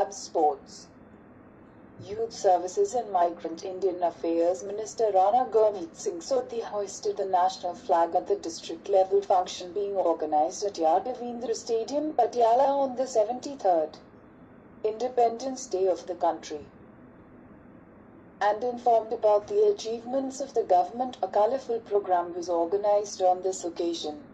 Punjab Sports, Youth Services and Migrant Indian Affairs Minister Rana Gurmeet Singh Sodhi hoisted the national flag at the district level function being organised at Yad Ravindra Stadium, Patiala on the 73rd Independence Day of the country. And informed about the achievements of the government, a colourful program was organised on this occasion.